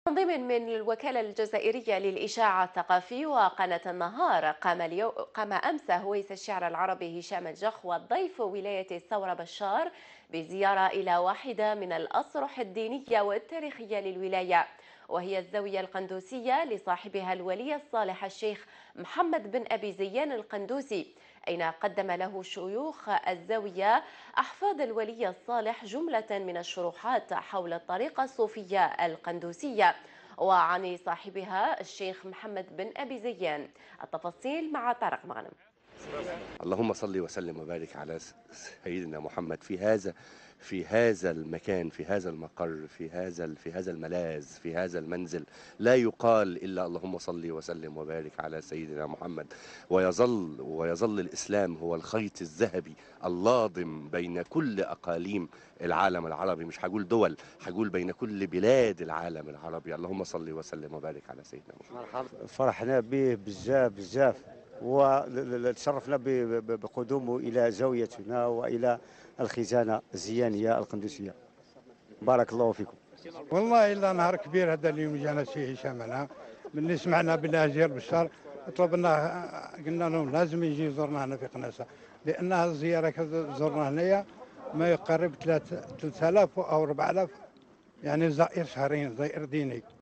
تنظيم من الوكالة الجزائرية للإشاعة الثقافي وقناة النهار قام أمس هويس الشعر العربي هشام الجخ والضيف ولاية الثورة بشار بزيارة إلى واحدة من الأصرح الدينية والتاريخية للولاية، وهي الزاوية القندوسية لصاحبها الولي الصالح الشيخ محمد بن أبي زيان القندوسي، أين قدم له شيوخ الزاوية أحفاد الولي الصالح جملة من الشروحات حول الطريقة الصوفية القندوسية وعن صاحبها الشيخ محمد بن أبي زيان. التفاصيل مع طارق مغنم. اللهم صل وسلم وبارك على سيدنا محمد في هذا المكان، في هذا المقر، في هذا الملاذ، في هذا المنزل. لا يقال إلا اللهم صل وسلم وبارك على سيدنا محمد. ويظل الإسلام هو الخيط الذهبي اللاضم بين كل أقاليم العالم العربي، مش هقول دول، هقول بين كل بلاد العالم العربي. اللهم صل وسلم وبارك على سيدنا محمد. فرحنا به بزاف بزاف، وتشرفنا بقدومه إلى زاويتنا وإلى الخزانة الزيانية القندوسية. بارك الله فيكم. والله إلا نهار كبير هذا اليوم جانا سي هشام. أنا ملي سمعنا بالله جير بشار طلبنا، قلنا لهم لازم يجي يزورنا هنا في قناصة، لأنها الزيارة زرنا هنايا ما يقارب 3000 أو 4000 يعني زائر شهرين، زائر ديني.